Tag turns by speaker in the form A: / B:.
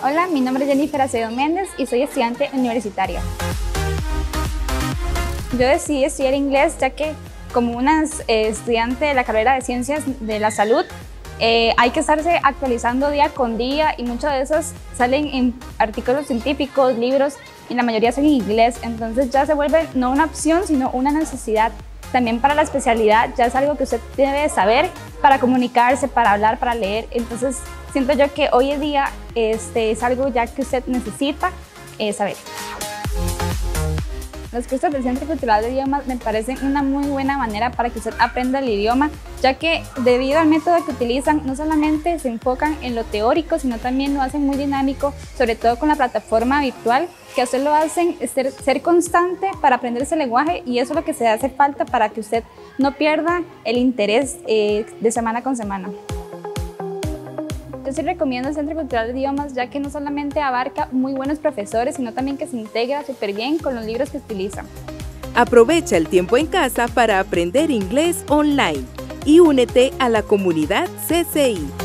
A: Hola, mi nombre es Jennifer Acevedo Méndez y soy estudiante universitaria. Yo decidí estudiar inglés ya que como una estudiante de la carrera de Ciencias de la Salud, hay que estarse actualizando día con día y muchos de esos salen en artículos científicos, libros, y la mayoría son en inglés, entonces ya se vuelve no una opción sino una necesidad. También para la especialidad ya es algo que usted debe saber para comunicarse, para hablar, para leer, entonces siento yo que hoy en día es algo ya que usted necesita saber. Los cursos del Centro Cultural de Idiomas me parecen una muy buena manera para que usted aprenda el idioma, ya que debido al método que utilizan, no solamente se enfocan en lo teórico, sino también lo hacen muy dinámico, sobre todo con la plataforma virtual, que a usted lo hacen ser constante para aprender ese lenguaje, y eso es lo que se hace falta para que usted no pierda el interés de semana con semana. Yo sí recomiendo el Centro Cultural de Idiomas, ya que no solamente abarca muy buenos profesores, sino también que se integra súper bien con los libros que utilizan.
B: Aprovecha el tiempo en casa para aprender inglés online y únete a la comunidad CCI.